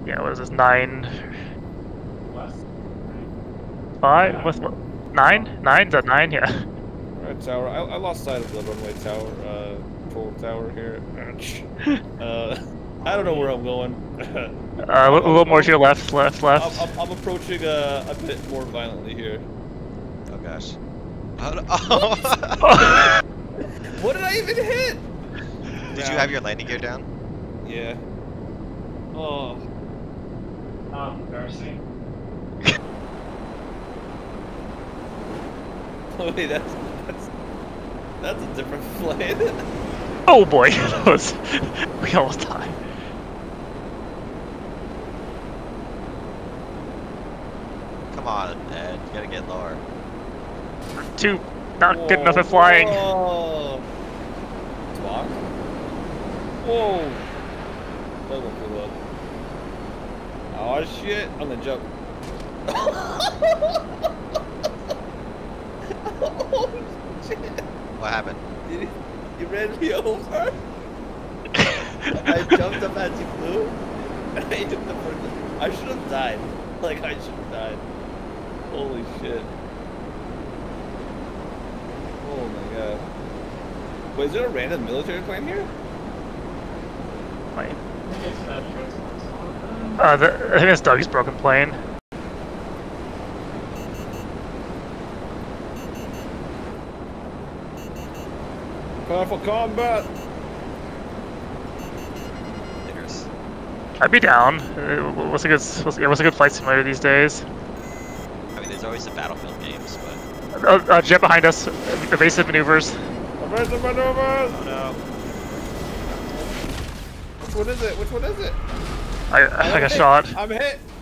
Yeah, what is this? 9, West. 5? What's what? 9? 9? Is that 9? Yeah. Red tower. I lost sight of the runway tower, control tower here. I don't know where I'm going. A little more to your left, left. I'm approaching a bit more violently here. Oh gosh. What did I even hit? Did you have your landing gear down? Yeah. Oh. Oh, embarrassing. Wait, that's a different flight. Oh boy, that was, we almost died. Come on, Ed. You gotta get lower. Too not good enough at flying. Whoa. Block. Whoa. That went too low. Oh shit! On the jump. Oh shit! What happened? You ran me over. I jumped up as you flew, and I hit the person. I should have died. Like I should have died. Holy shit! Oh my god! Wait, is there a random military plane here? Wait. I think it's that choice. I think it's Doug's broken plane. Prepare for combat! Dangerous. I'd be down. What's a good flight simulator these days? I mean, there's always the Battlefield games, but... Jet behind us. Evasive maneuvers. Evasive maneuvers! Oh no. Which one is it? Which one is it? I got shot. I'm hit!